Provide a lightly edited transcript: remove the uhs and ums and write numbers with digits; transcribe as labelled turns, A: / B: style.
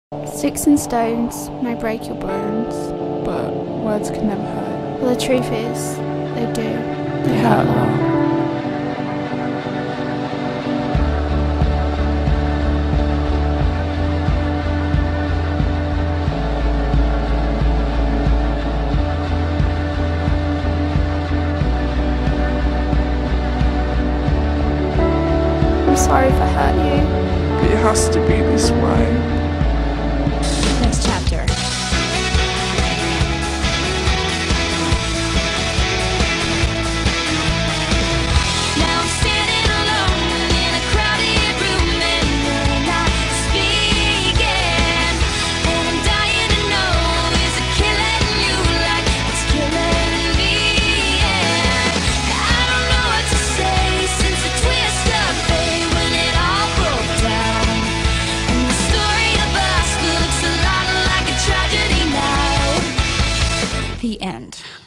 A: Sticks and stones may break your bones,
B: but words can never hurt.
A: but the truth is, they do.
B: They hurt a lot.
A: I'm sorry if I hurt you.
B: It has to be this way.
C: Next chapter. Now I'm standing alone in a crowded room and you're not speaking. And I'm dying to know, is it killing you like it's killing me? And I don't know what to say since the twist of fate when it all broke down. And the story of us looks a lot like a tragedy now. The end.